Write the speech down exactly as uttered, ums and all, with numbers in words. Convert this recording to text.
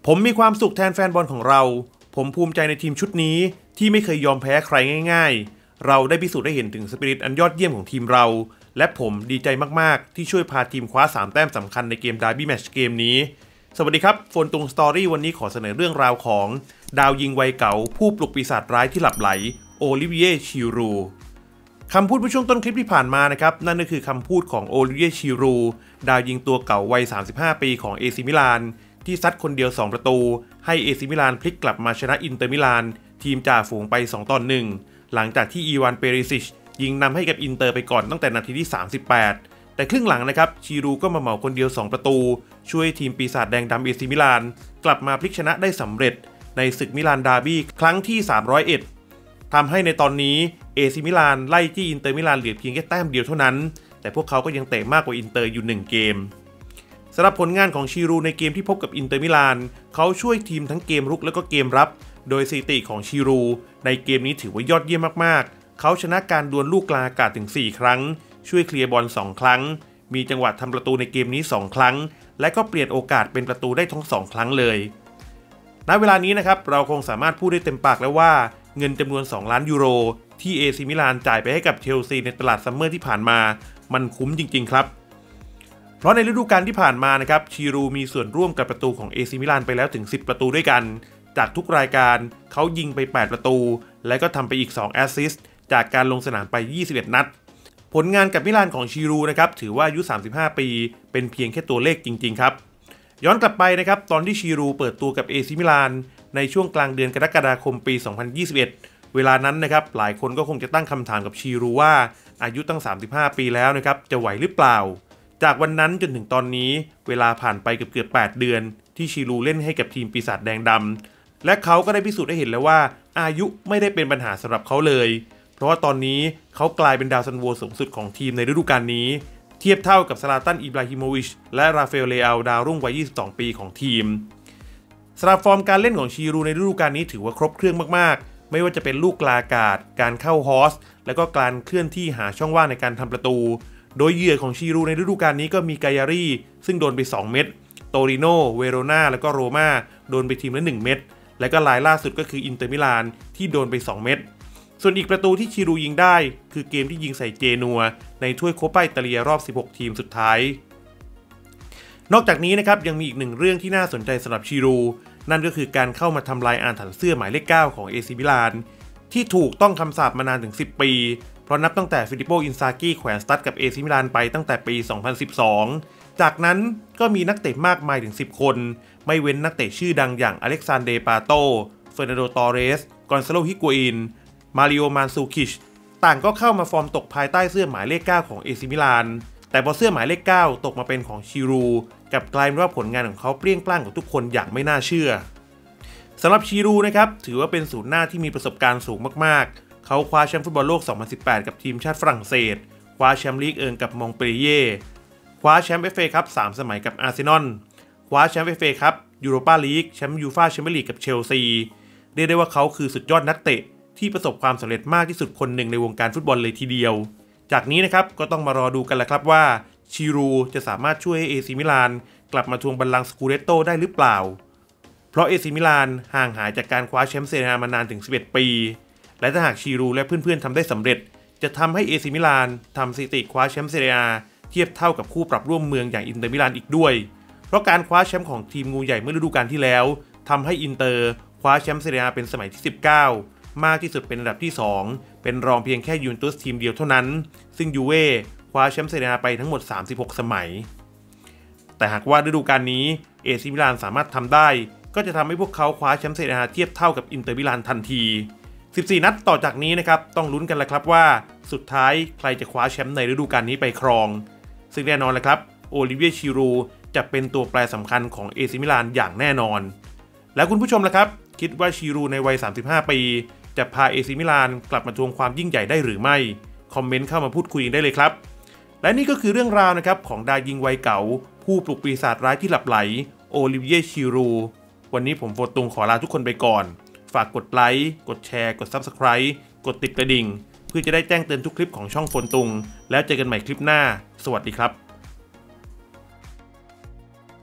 ผมมีความสุขแทนแฟนบอลของเราผมภูมิใจในทีมชุดนี้ที่ไม่เคยยอมแพ้ใครง่ายๆเราได้พิสูจน์ได้เห็นถึงสปิริตอันยอดเยี่ยมของทีมเราและผมดีใจมากๆที่ช่วยพาทีมคว้าสามแต้มสำคัญในเกมดาร์บี้แมตช์เกมนี้สวัสดีครับโฟนตุงสตอรี่วันนี้ขอเสนอเรื่องราวของดาวยิงวัยเก่าผู้ปลุกปีศาจร้ายที่หลับไหลโอลิเวียชิรูคำพูดในช่วงต้นคลิปที่ผ่านมานะครับนั่นก็คือคำพูดของโอลิเวียชิรูดาวยิงตัวเก่าวัยสามสิบห้าปีของเอซิมิลานที่ซัดคนเดียวสองประตูให้เอซิมิลานพลิกกลับมาชนะอินเตอร์มิลานทีมจ่าฝูงไปสองต่อหนึ่งหลังจากที่อีวานเปริซิชยิงนำให้กับอินเตอร์ไปก่อนตั้งแต่นาทีที่สามสิบแปดแต่ครึ่งหลังนะครับชิรูก็มาเหมาคนเดียวสองประตูช่วยทีมปีศาจแดงดำเอซิมิลานกลับมาพลิกชนะได้สำเร็จในศึกมิลานดาร์บี้ครั้งที่สามร้อยเอ็ดทำให้ในตอนนี้เอซิมิลานไล่ที่อินเตอร์มิลานเหลือเพียงแค่แต้มเดียวเท่านั้นแต่พวกเขาก็ยังเตะมากกว่าอินเตอร์อยู่หนึ่งเกมสำหรับผลงานของชิรูในเกมที่พบกับอินเตอร์มิลานเขาช่วยทีมทั้งเกมรุกและก็เกมรับโดยสถิติของชิรูในเกมนี้ถือว่ายอดเยี่ยมมากๆเขาชนะการดวลลูกกลางอากาศถึงสี่ครั้งช่วยเคลียร์บอลสองครั้งมีจังหวะทำประตูในเกมนี้สองครั้งและก็เปลี่ยนโอกาสเป็นประตูได้ทั้งสองครั้งเลยณเวลานี้นะครับเราคงสามารถพูดได้เต็มปากแล้วว่าเงินจำนวนสองล้านยูโรที่เอซิมิลานจ่ายไปให้กับเชลซีในตลาดซัมเมอร์ที่ผ่านมามันคุ้มจริงๆครับเพราะในฤดูกาลที่ผ่านมานะครับชิรูมีส่วนร่วมกับประตูของเอซิมิลานไปแล้วถึงสิบประตูด้วยกันจากทุกรายการเขายิงไปแปดประตูและก็ทำไปอีกสองแอสซิสต์จากการลงสนามไปยี่สิบเอ็ดนัดผลงานกับมิลานของชิรูนะครับถือว่าอายุสามสิบห้าปีเป็นเพียงแค่ตัวเลขจริงๆครับย้อนกลับไปนะครับตอนที่ชิรูเปิดตัวกับเอซิมิลานในช่วงกลางเดือนกรกฎาคมปีสองพันยี่สิบเอ็ดเวลานั้นนะครับหลายคนก็คงจะตั้งคำถามกับชิรูว่าอายุตั้งสามสิบห้าปีแล้วนะครับจะไหวหรือเปล่าจากวันนั้นจนถึงตอนนี้เวลาผ่านไปเกือบเกือบแปดเดือนที่ชิรูเล่นให้กับทีมปีศาจแดงดำและเขาก็ได้พิสูจน์ได้เห็นแล้วว่าอายุไม่ได้เป็นปัญหาสำหรับเขาเลยเพราะว่าตอนนี้เขากลายเป็นดาวซันโวสูงสุดของทีมในฤดูกาลนี้เทียบเท่ากับซาลาตันอิบราฮิโมวิชและราฟาเอลเลอาดาวรุ่งวัยยี่สิบสองปีของทีมสำหรับฟอร์มการเล่นของชิรูในฤดูกาลนี้ถือว่าครบเครื่องมากๆไม่ว่าจะเป็นลูกกลาอากาศการเข้าฮอสและก็การเคลื่อนที่หาช่องว่างในการทำประตูโดยเหยื่อของชิรูในฤดูกาลนี้ก็มีกายารี่ซึ่งโดนไปสองเม็ดโตริโนเวโรนาแล้วก็โรม่าโดนไปทีมละหนึ่งเม็ดและก็รายล่าสุดก็คืออินเตอร์มิลานที่โดนไปสองเม็ดส่วนอีกประตูที่ชิรูยิงได้คือเกมที่ยิงใส่เจนัวในถ้วยโคปาอิตาเลียรอบสิบหกทีมสุดท้ายนอกจากนี้นะครับยังมีอีกหนึ่งเรื่องที่น่าสนใจสำหรับชิรูนั่นก็คือการเข้ามาทำลายอาถรรพ์เสื้อหมายเลขเก้าของเอซิมิลานที่ถูกต้องคำสาปมานานถึงสิบปีเพราะนับตั้งแต่ฟิลิปโปอินซากิแขวนสตั๊ดกับเอซิมิลานไปตั้งแต่ปีสองพันสิบสองจากนั้นก็มีนักเตะมากมายถึงสิบคนไม่เว้นนักเตะชื่อดังอย่างอเล็กซานเดร์ปาโตเฟอร์นันโดตอเรสกอนซาโลฮิกัวอินมาริโอมานซูคิชต่างก็เข้ามาฟอร์มตกภายใต้เสื้อหมายเลขเก้าของเอซิมิลานแต่พอเสื้อหมายเลขเก้าตกมาเป็นของชิรูกับกลายเป็นว่าผลงานของเขาเปรี้ยงปร้างกับทุกคนอย่างไม่น่าเชื่อสำหรับชิรูนะครับถือว่าเป็นศูนย์หน้าที่มีประสบการณ์สูงมากๆเขาคว้าแชมป์ฟุตบอลโลกสองพันสิบแปดกับทีมชาติฝรั่งเศสคว้าแชมป์ลีกเอิงกับมองเปรีเย่คว้าแชมป์เอฟเอคัพสามสมัยกับอาร์เซนอลคว้าแชมป์เอฟเอคัพยูโรปาลีกแชมป์ยูฟ่าแชมเปี้ยนลีกกับเชลซีเรียกได้ว่าเขาคือสุดยอดนักเตะที่ประสบความสำเร็จมากที่สุดคนหนึ่งในวงการฟุตบอลเลยทีเดียวจากนี้นะครับก็ต้องมารอดูกันแหละครับว่าชิรูจะสามารถช่วยให้เอซิมิลานกลับมาทวงบัลลังก์สกูเดตโตได้หรือเปล่าเพราะเอซิมิลานห่างหายจากการคว้าแชมป์เซเรียมานานถึงสิบเอ็ดปีและถ้าหากชิรูและเพื่อนๆทำได้สำเร็จจะทำให้เอซิมิลานทำสถิติคว้าแชมป์เซเรียเทียบเท่ากับคู่ปรับร่วมเมืองอย่างอินเตอร์มิลานอีกด้วยเพราะการคว้าแชมป์ของทีมงูใหญ่เมื่อฤดูกาลที่แล้วทำให้อินเตอร์คว้าแชมป์เซเรียเป็นสมัยที่สิบเก้ามากที่สุดเป็นอันดับที่สองเป็นรองเพียงแค่ยูเวนตุสทีมเดียวเท่านั้นซึ่งยูเว่คว้าแชมป์เซเรียไปทั้งหมดสามสิบหกสมัยแต่หากว่าฤดูกาลนี้เอซิมิลานสามารถทำได้ก็จะทำให้พวกเขาคว้าแชมป์เซเรียเทียบเท่ากับอินเตอร์มิลานทันทีสิบสี่นัดต่อจากนี้นะครับต้องลุ้นกันแล้วครับว่าสุดท้ายใครจะคว้าแชมป์ในฤดูกาลนี้ไปครองซึ่งแน่นอนแหละครับโอลิเวียชิรูจะเป็นตัวแปรสำคัญของเอซิมิลานอย่างแน่นอนแล้วคุณผู้ชมล่ะครับคิดว่าชิรูในวัยสามสิบห้าปีจะพาเอซิมิลานกลับมาทวงความยิ่งใหญ่ได้หรือไม่คอมเมนต์เข้ามาพูดคุยได้เลยครับและนี่ก็คือเรื่องราวนะครับของดาวยิงวัยเก่าผู้ปลุกปีศาจร้ายที่หลับไหลโอลิเวียชิรูวันนี้ผมโฟตุงขอลาทุกคนไปก่อนฝากกดไลค์กดแชร์กด ซับสไครบ์ กดติดกระดิ่งเพื่อจะได้แจ้งเตือนทุกคลิปของช่องโฟตุงแล้วเจอกันใหม่คลิปหน้าสวัสดีครับ